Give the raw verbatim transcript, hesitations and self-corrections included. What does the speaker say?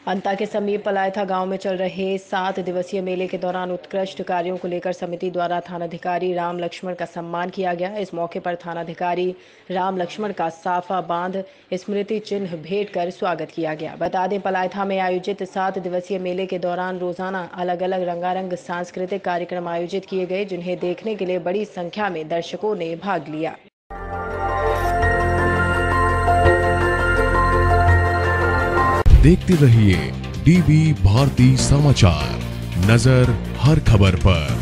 अंता के समीप पलायथा गांव में चल रहे सात दिवसीय मेले के दौरान उत्कृष्ट कार्यों को लेकर समिति द्वारा थानाधिकारी राम लक्ष्मण का सम्मान किया गया। इस मौके पर थानाधिकारी राम लक्ष्मण का साफा बांध स्मृति चिन्ह भेंट कर स्वागत किया गया। बता दें, पलायथा में आयोजित सात दिवसीय मेले के दौरान रोजाना अलग अलग रंगारंग सांस्कृतिक कार्यक्रम आयोजित किए गए, जिन्हें देखने के लिए बड़ी संख्या में दर्शकों ने भाग लिया। देखते रहिए डीवी भारती समाचार, नजर हर खबर पर।